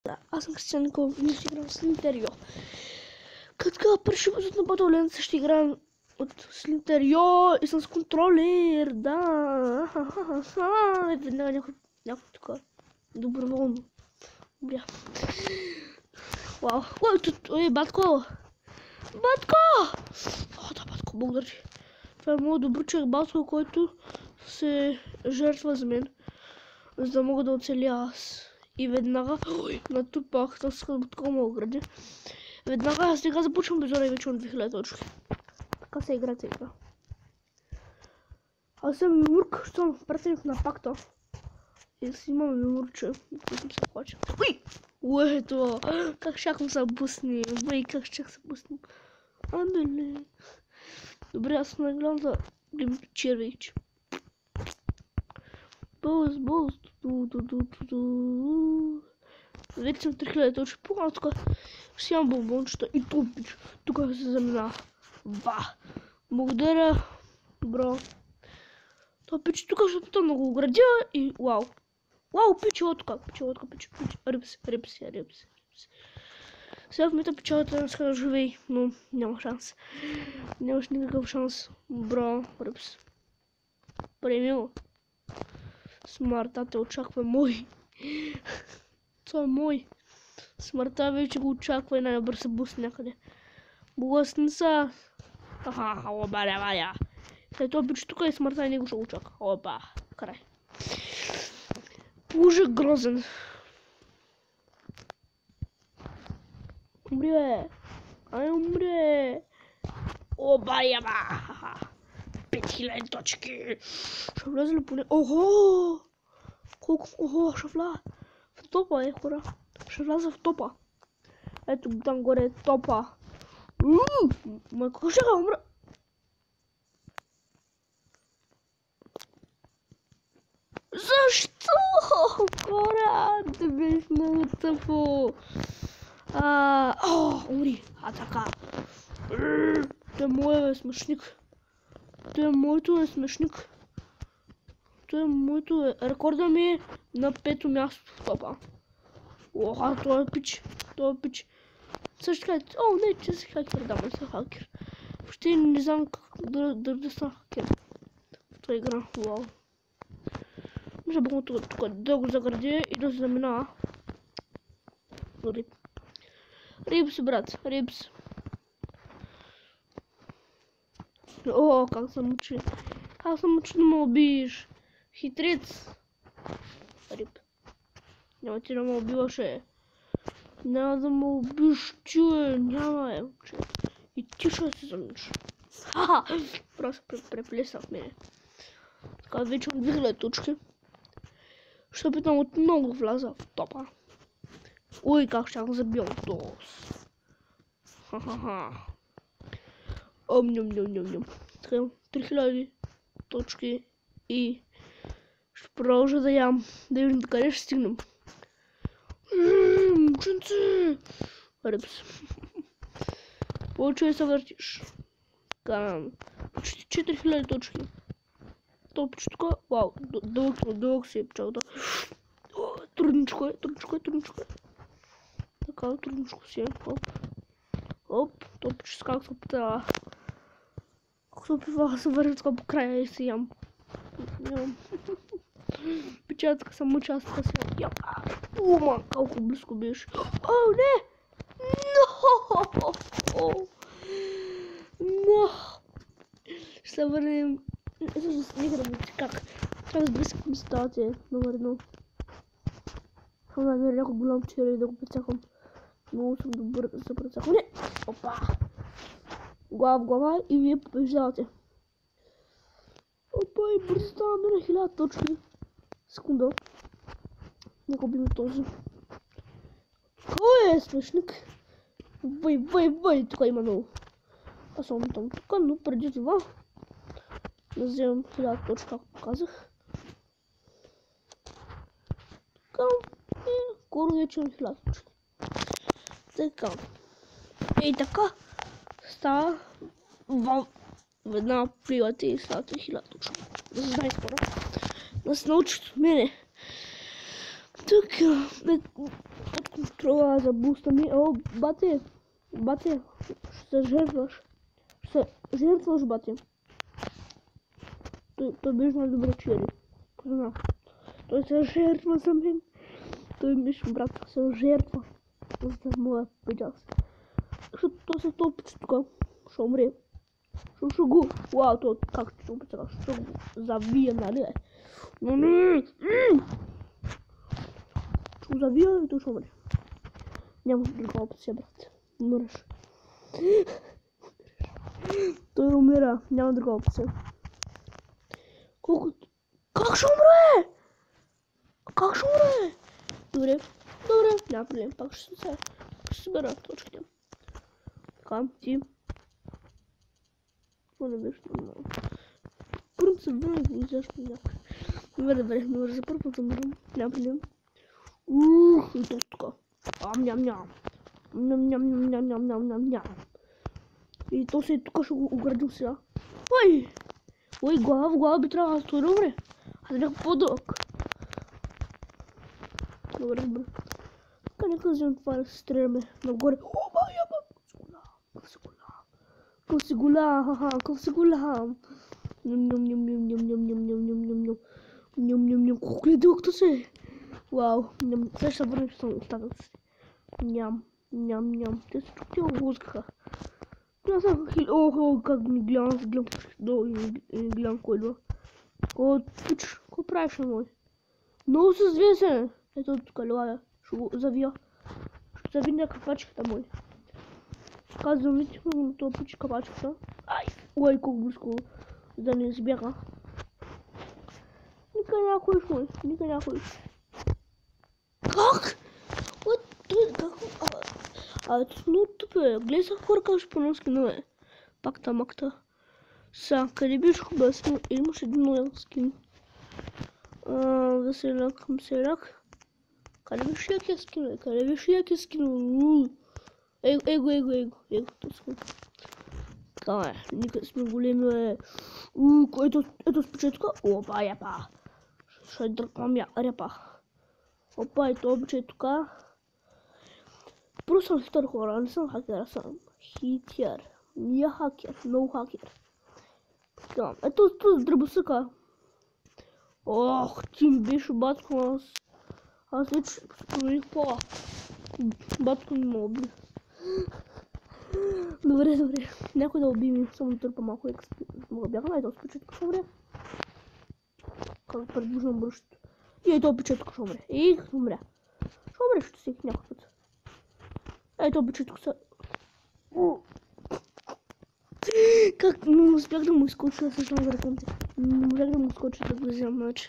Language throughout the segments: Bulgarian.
Да, аз съм Кристиан Николов и ще играм с Линтерио. Като пърши път на батоленца ще играем от Слинтерио и с контролер, да. Веднага някой тук доброволно умря. Вау, ой, батко! Батко! О, да, батко, благодаря. Това е моят добър човек, батко, който се жертва за мен, за да мога да оцеля аз. И веднага, натрупах, да батко мога гради. Веднага аз сега започвам безора и вече имам 2000 точки. Така се играта игра. Аз съм Мимурк, защото съм пратеник на пакта. И си имам Мимурче, който съм се плача. Уе, това! Как щяхме се бусни, как щях се бусни. Абеле. Добре, аз съм нагледам да гледам червейче. Бълз. Вече съм 3000 точки. По-малко тук ще имам бомбончета и тупич. Тук се замина. Ба! Благодаря, бро. Това пич тук ще питам много градя и вау. Вау, пичелотка. Рипси. Сега в мета печалата не ска да живей, но няма шанс. Нямаш никакъв шанс, бро, рипс. Премило. Смъртта те очаква мой. Това е мой. Смъртта вече го очаква и най-добър се бус някъде. Благостни са. Обаря. След това биче тук и смъртта и него ще го очаква. Опа, край. Боже, грозен. Умри, бе. Ай, умри. Обаря, ба. 5000 точки. Ще влезе ли поне? Ого! Колко? Ого, ще вляза в топа, хора. Ще вляза в топа. Ето там горе е топа. Майко, ще га умра. Защо? Хора, да беше много тъпо. Умри. Така. Той е моят смешник. Той е моето смешник. Той е моето рекорда ми е на 5-то място в топа. Оха, той е пич. Също така, не, че си хакер, да, не съм хакер. Въобще не знам как да съм хакер. Това игра, вау. Може да бъдем тук да го заградя и да се замина. Рипс, брат, рипс. О, как съм учи. Да ме убиеш. Хитрец. Рип. Няма ти да ме убиваше. Няма да ме убиш, чуе. Няма че. И ти ще се замиш. Просто преплеса в мене. Така вече от 2000 точки. Ще опитам отново вляза в топа. Ой, как ще го забил дос. Ням. Така, 3000 точки и ще продължа да ям. Да видим до къде ще стигнем. Мученци! Репс. Получай се въртиш. Почти 4000 точки. То почти тук. Вау, дълъг си е пчелата. Трудничко е. Така, трудничко си е. Оп, то почти как се опитава. Ако се опитва да се върви така по края и се ям. Печатка съм мъча, аз така се ям. Ума, колко близко беше. О, не! Но! Ще се върнем. Всъщност не играм как. Трябва да близко ставате номер 1. Съм намеря някой голям червей да го прецакам. Много съм добър за прецакване. Опа! Глава в глава и вие побеждавате. Опа, и бързо става на 1000 точки. Секунда. Нека убиме този. Кой е смешник? Вай, тук има много. Аз съм там тук, но преди това да вземем 1000 точки, както казах. Така, и скоро вече имам 1000 точки. Така. И така става в една прилата и ставате 1000 точки. Да се знае скоро. Да се научат от мене. Така, Трябва да бустаме. О, бате, ще се жертваш. Ще се жертваш, бате. Той беше най-добре чери. Знам. Той се жертва за мен. Той беше брат, се жертва за моя приятел. Защото то се топче тук. Ще умре. Ще го. Вау, то как ще умре сега? Ще го завия, нали? Но не! Ще го завия и то ще умре. Няма друга опция, брат. Умреш. Той умира. Няма друга опция. Колко... Как ще умре? Как ще умре? Добре. Няма проблем. Пак ще се бера точките. Така, ти. Това не беше много. Първо се върна и защо някой. Добре, за първо да мървам. Няма проблем. И то така. Ням. И то се тук ще го оградил сега. Ой, глава би трябвало да стои добре. Аз бях по-дълъг. Добре. Така нека вземем това да се стреляме нагоре. Оба, Къв си голям. Ням. Колко ли дълъг се? Вау. Сега ще върнем само остатъци. Ням. Те се тук лозгаха. Охо, как ми гледам кой идва. О, пич, какво правиш, мой? Много се звие се. Ето тук лая. Ще го завия. Ще завия някаква пачката, мой. Казвам ви, на това пичка пачката. Ой, колко близко да не избяга. Ника някой, мой. Как? Как? Ну тупе, гледай са хора как ще по-носки, но е. Пакта. Сега, къде беше хубав скин? Имаш един много скин. Веселяк. Къде беше якия скин? Его. Така е, никъде сме големи. Ето с печетка. Опа, япа. Ще дръпам ряпа. Опа, ето обичай тук. Просто съм хитър, хора, не съм хакер, съм хитър. Не хакер, много хакер. Така, ето с дръбосъка. Ох, ти ми беше батко, аз вече промених пола. Батко ми ме уби. Добре. Някой да уби ми, само търпа малко експи. Мога бяга най-то с печетка, ще умре. Как предвиждам бръщето. И ето печетка, ще умре. Ще умре, ще си някой път. Ето обичето са. Как не успях да му изкоча, съжалявам за ръкамте. Не можах да му изкоча да го вземам, значи.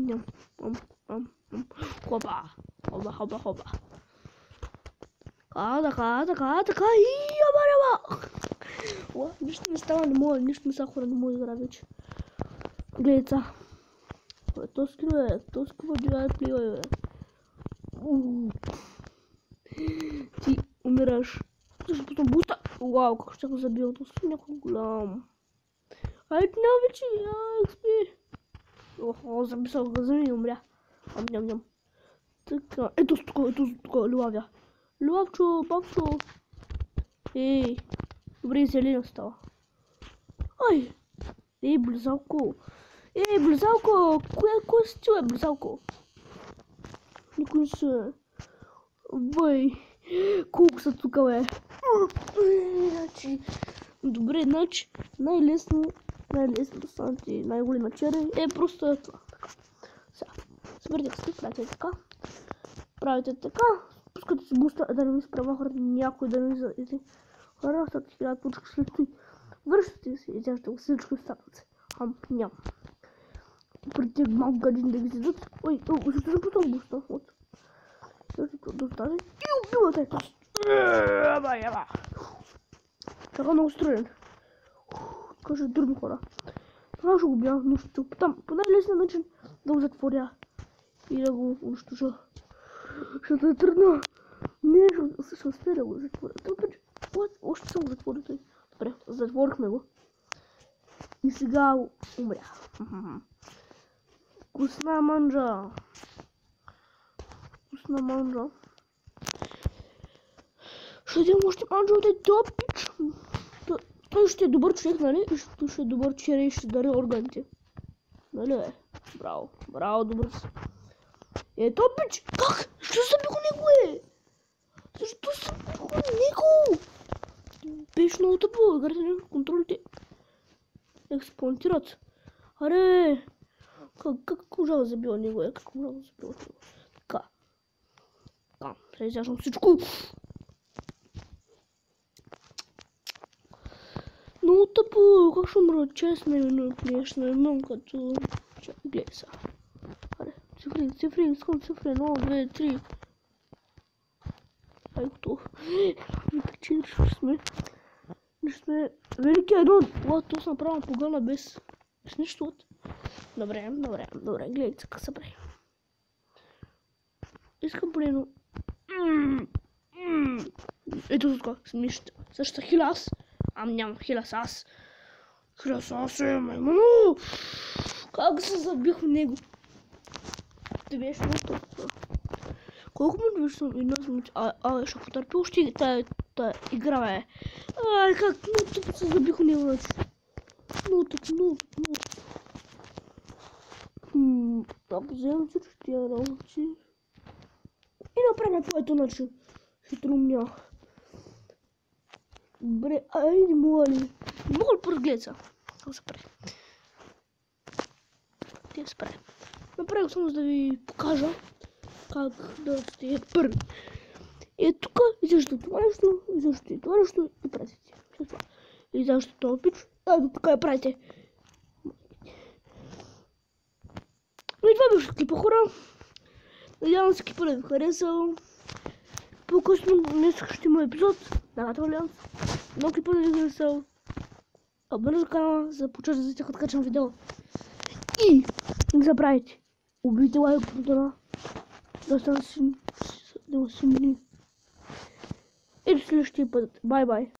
Хопа. Така. И яба. Нищо не става, нищо не са хора, не мога да игра вече. Гледай са. То скива дигай плива, Ти умираш. Защо потом буста? Вау, как ще го забил, то си някой голям. Айде, не вече, експи. Охо, записал го за мен и умря. Ням. Така, ето тук, луавя. Луавчо, папчо. Ей, добре, зелена става. Ей, близалко. Кой си ти, близалко? Никой не се. Колко са тук, бе? Добре, значи най-лесно са ти най-голема червей е просто е това. Сега, съберете си, правите така, пускате си буста, да не ми справя хора, някой да не излезе. Хора, са ти 1000 почка след това. Връщате си и изяждате го всичко остатъци. Ням. Преди малко гадин да ги седат. Защо се пускам буста? Достане и убивате ето. Така много строен. Така ще други хора. Това ще го бия, но ще опитам по най-лесния начин да го затворя и да го унищожа. Ще е трудно. Не, ще успея да го затворя. Още съм го затворил. Добре, затворихме го. И сега умря. Вкусна манджа. Ще видим още Анджел да е топич. Той ще е добър човек, нали? Той ще е добър червей и ще дари органите. Нали бе? Браво, браво, добър си. Е, топич! Как? Защо забих него, е? Защо забих него? Беше много тъпо, играте на контролите експлантират. Аре! Как можа да забива него, е? Как можа да забива него? Така. Така, сега изяждам всичко. Много тъпо, как ще мра честно минут нещо, имам като... Гледай сега. Аре, цифри, искам цифри, 1, 2, 3. Ай, готов. 4, ще сме... Велики едно, то съм направил погана без нищо. Добре, гледай сега се прави. Искам полено. Ето така, смишта. Същата хиля аз. Нямам хиля аз. Хиля аз е, маймуно. Как се забих в него? Ти беше много толкова. Колко минути вече съм? Една минути. Ще потърпи още тая игра, бе. Как много тъпо се забих в него, вече. Много тъпо. Да, вземам всички тия работи. И направим по ето начин. Хитрумня. Добре, айде, моля ли. Не мога ли поразгледа сега? Какво се прави? Те се прави. Направих само за да ви покажа как да сте първи. И тук изяждате това нещо, изяждате това нещо и правите. Изяждате това пич. Ето така я правите. И това беше клипа, хора. Надявам се клипа да ви харесал. По-късно днес ще има епизод. Давайте вариант. Но клипа да ви харесал. Абонирайте за канала, за да получавате за тях откачам видео. И не забравяйте. Убийте лайк бутона. Да стане си мили. И до следващия път. Бай-бай.